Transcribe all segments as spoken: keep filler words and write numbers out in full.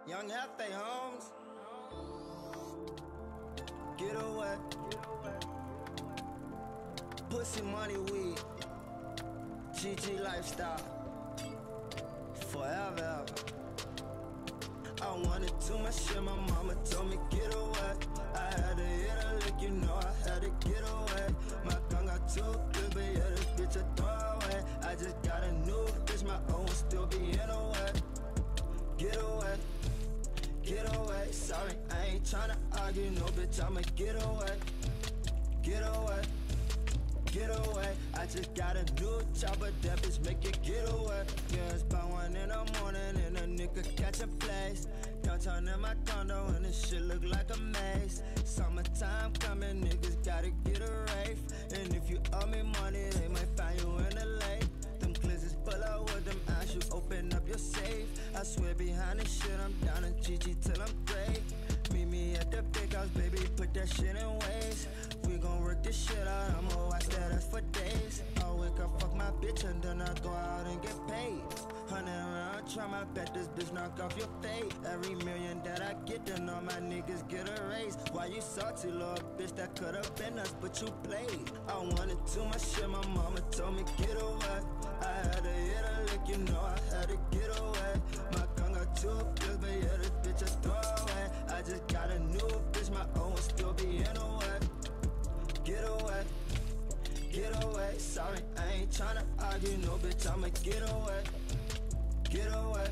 Young Hefe, Holmes. Get away. Pussy, money, weed. G G lifestyle. Forever, ever. I wanted too much shit, my mama told me get away. I had to hit a lick, you know I had to get away. My gun got too good, but yeah, this bitch a throwaway. I just got a new bitch, my own still be in a way. Get away, get away. Sorry, I ain't tryna argue, no bitch, I'ma get away. Get away, get away. I just got a new chopper, that bitch make it get away. Yeah, it's about one in the morning and a nigga catching plays. Downtown in my condo and this shit look like a maze. Summertime coming, niggas gotta get a rave. And if you owe me money, they might find you in the lake. Them glizzies pull out with them eyes, you open up your safe. I swear behind this shit, I'm down in G G till I'm great. Meet me at the big house, baby, put that shit in ways. We gon' work this shit out, I'ma watch that ass for days. I wake up, fuck my bitch, and then I go out and get paid. Hundred round, try my bet this bitch knock off your face. Every million that I get, then all my niggas get a raise. Why you salty, little bitch? That could've been us, but you played. I wanted too much shit, my mama told me get away. I had to hit a lick, you know I had to get away. My gun got two kills, but yeah, this bitch a throwaway. I just got a new bitch, my own still be in a way. Get away, get away. Sorry, I ain't tryna argue, no bitch, I'ma get away. Get away,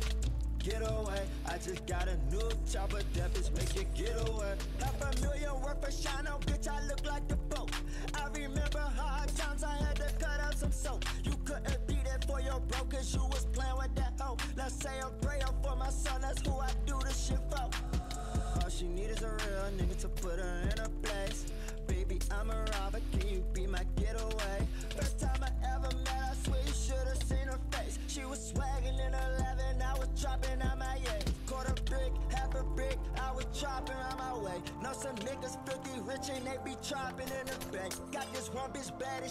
get away. I just got a new chopper, that bitch make it get away. Half a million worth of shine on, bitch, I look like the boat. I remember hard times, I had to cut out some soap. You couldn't beat it for your bro, cause you was playing with that hoe. Let's say a prayer for my son, that's who I do this shit for. All she need is a real nigga to put her in her place. Baby, I'm a robber, can you be my getaway? First time I ever met, I swear you should've seen her face. She was swagging in eleven, I was dropping on my yay. Quarter brick, half a brick, I was dropping on my way. Know some niggas filthy rich and they be dropping in the bank. Got this one bitch bad as